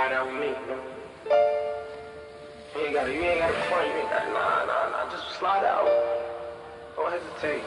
ride out with me, you know? You ain't gotta front, you ain't gotta, nah, just slide out. Don't hesitate.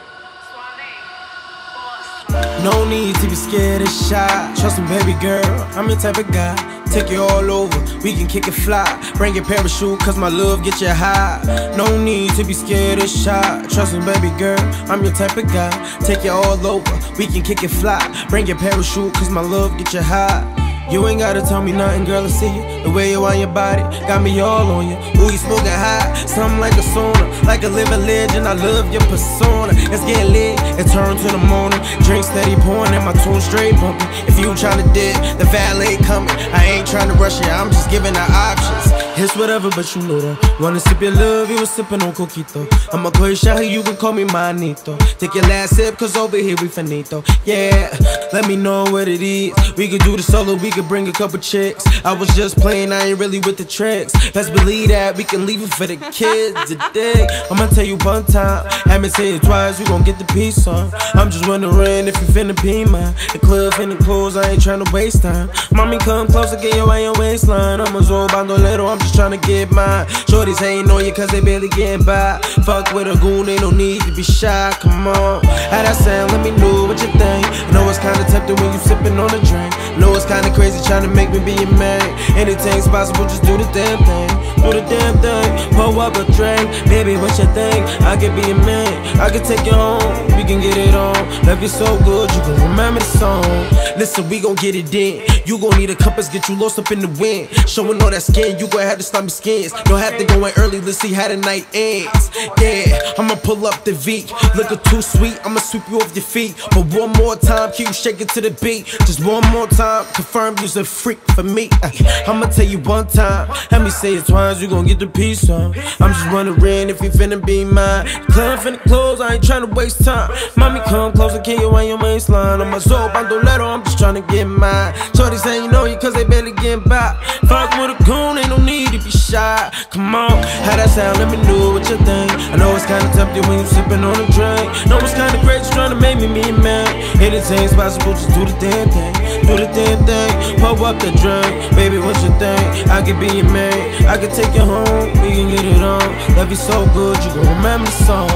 No need to be scared or shy. Trust me, baby girl, I'm your type of guy. Take you all over, we can kick it fly. Bring your parachute, cause my love get you high. No need to be scared or shy. Trust me, baby girl, I'm your type of guy. Take you all over, we can kick it fly. Bring your parachute, cause my love get you high. You ain't gotta tell me nothing, girl, I see it. The way you on your body, got me all on you. Ooh, you smoking hot, something like a sauna. Like a living legend, I love your persona. Let's get lit, it turns to the morning. Drink steady pouring and my tune straight pumping. If you tryna dip, the valet coming. I ain't tryna rush you, I'm just giving her options. It's whatever, but you know that. Wanna sip your love, you was sipping on coquito. I'ma call you Shahi, you can call me Manito. Take your last sip, cause over here we finito. Yeah, let me know what it is. We could do the solo, we could bring a couple chicks. I was just playing, I ain't really with the tricks. Let's believe that we can leave it for the kids today. I'ma tell you one time, have me say it twice, we gon' get the peace on. I'm just wondering if you finna be mine. The club finna close, I ain't tryna waste time. Mommy, come closer, get your way your waistline. I'm a zo bandolero, I'm just tryna get mine. Shorties hating on you cause they barely getting by. Fuck with a goon, ain't no need to be shy, come on. How that sound, let me know what you think. I know it's kinda tempting when you sipping on a drink. I know it's kinda crazy tryna make me be your man. Anything's possible, just do the damn thing. Do the damn thing, pour up a drink. Baby, what you think? I could be your man, I could take you home. We can get it on, love you so good, you can remember the song. Listen, we gon' get it in. You gon' need a compass, get you lost up in the wind. Showing all that skin, you gon' have to stop me skins. Don't have to go in early, let's see how the night ends. Yeah, I'ma pull up the V. Looking too sweet, I'ma sweep you off your feet. But one more time, keep you shaking to the beat. Just one more time, confirm you's a freak for me. I'ma tell you one time, let me say it twice, you gon' get the peace on. I'm just wondering if you finna be mine. Club finna close, I ain't tryna waste time. Mommy, come closer, can you on your waistline? I'm a zo bandolero, I'm just tryna get mine. Shorties ain't know you cause they barely getting by. Fuck with a goon, ain't no need to be shy. Come on, how that sound, let me know what you think. I know it's kinda tempting when you sipping on a drink. Know it's kinda crazy tryna make me be a man. Anything's possible, just do the damn thing. Do the damn thing, pour up the drink. Baby, what you think? I could be your man, I could take you home, we can get it on. Love you so good, you gon' remember the song.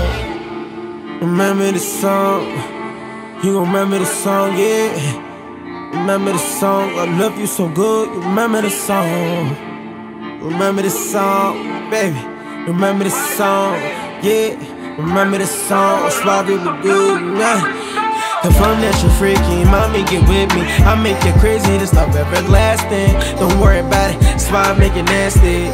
Remember the song. You gon' remember the song, yeah. Remember the song, I love you so good, you remember the song. Remember the song, baby. Remember the song, yeah. Remember the song, Suave with good, yeah. Confirm that you're freaky, mommy, get with me. I make you crazy, this love everlasting. Don't worry about it, Suave make it nasty.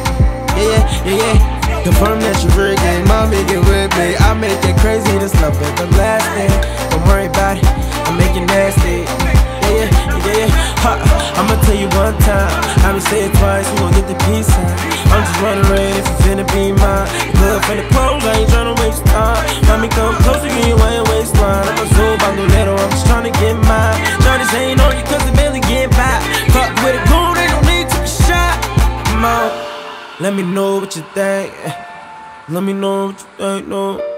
Yeah. Confirm that you're freaky, mommy, get with me. I make it crazy, this love everlasting. Don't worry about it, I make it nasty. Yeah. I'ma tell you one time, I'ma say it twice, you gon' get the peace sign. I'm just wondering if you finna be mine. The club finna close, I ain't tryna waste time. Mommy, come closer, get your way your waistline. I'm a zo bandolero, I'm just tryna get mine. Shorties ain't on you cause they barely get by. Fuck with a goon, ain't no need to be shy. Come on, let me know what you think. Let me know what you think, no.